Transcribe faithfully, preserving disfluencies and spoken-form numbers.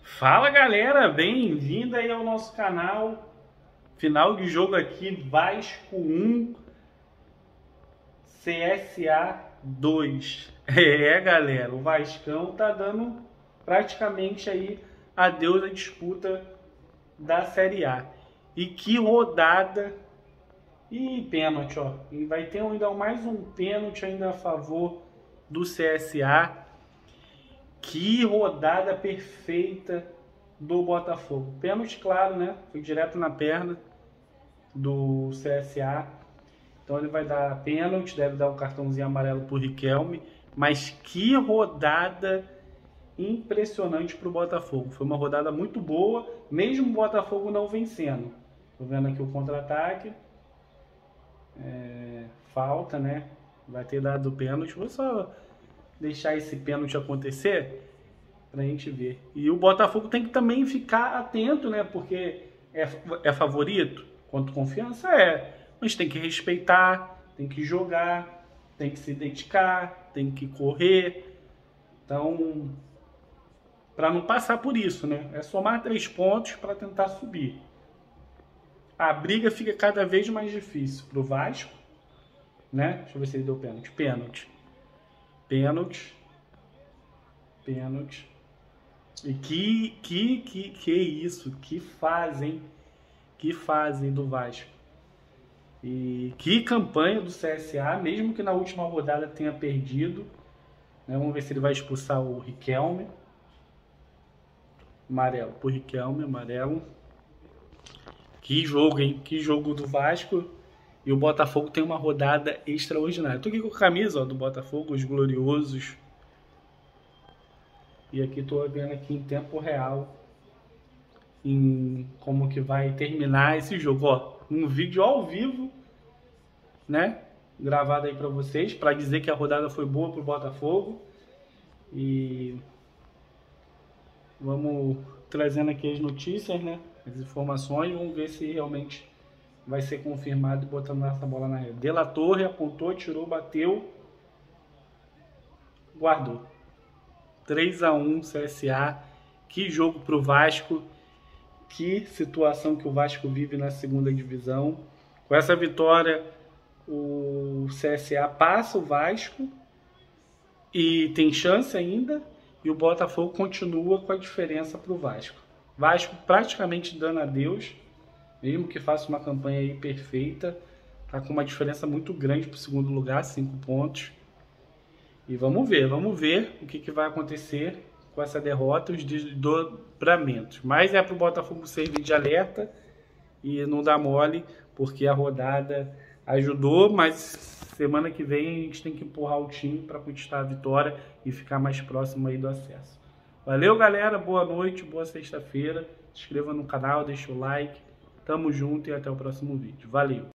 Fala galera, bem-vindo aí ao nosso canal. Final de jogo aqui, Vasco um, C S A dois. É galera, o Vascão tá dando praticamente aí adeus à disputa da Série A. E que rodada! E pênalti, ó. E vai ter ainda mais um pênalti ainda a favor do C S A. Que rodada perfeita do Botafogo. Pênalti, claro, né? Foi direto na perna do C S A. Então ele vai dar pênalti, deve dar um cartãozinho amarelo pro Riquelme. Mas que rodada impressionante pro Botafogo. Foi uma rodada muito boa, mesmo o Botafogo não vencendo. Tô vendo aqui o contra-ataque. É, falta, né? Vai ter dado pênalti. Vou só deixar esse pênalti acontecer pra gente ver. E o Botafogo tem que também ficar atento, né? Porque é, é favorito, quanto confiança é. Mas tem que respeitar, tem que jogar, tem que se dedicar, tem que correr. Então, para não passar por isso, né? É somar três pontos para tentar subir. A briga fica cada vez mais difícil pro Vasco, né? Deixa eu ver se ele deu pênalti. Pênalti. Pênalti. Pênalti. E que, que, que, que isso, que fazem, que fazem do Vasco. E que campanha do C S A, mesmo que na última rodada tenha perdido. Né? Vamos ver se ele vai expulsar o Riquelme. Amarelo, pro Riquelme, amarelo. Que jogo, hein? Que jogo do Vasco. E o Botafogo tem uma rodada extraordinária. Tô aqui com a camisa ó, do Botafogo, os gloriosos. E aqui estou vendo aqui em tempo real em como que vai terminar esse jogo, ó, um vídeo ao vivo, né, gravado aí para vocês, para dizer que a rodada foi boa pro Botafogo. E vamos trazendo aqui as notícias, né, as informações, vamos ver se realmente vai ser confirmado e botando essa bola na rede. De La Torre apontou, tirou, bateu, guardou. três a um C S A, que jogo pro Vasco, que situação que o Vasco vive na segunda divisão. Com essa vitória, o C S A passa o Vasco e tem chance ainda, e o Botafogo continua com a diferença pro Vasco. Vasco praticamente dando adeus, mesmo que faça uma campanha aí perfeita, tá com uma diferença muito grande pro segundo lugar, cinco pontos. E vamos ver, vamos ver o que, que vai acontecer com essa derrota, os desdobramentos. Mas é para o Botafogo servir de alerta e não dar mole, porque a rodada ajudou, mas semana que vem a gente tem que empurrar o time para conquistar a vitória e ficar mais próximo aí do acesso. Valeu, galera, boa noite, boa sexta-feira. Se inscreva no canal, deixa o like. Tamo junto e até o próximo vídeo. Valeu!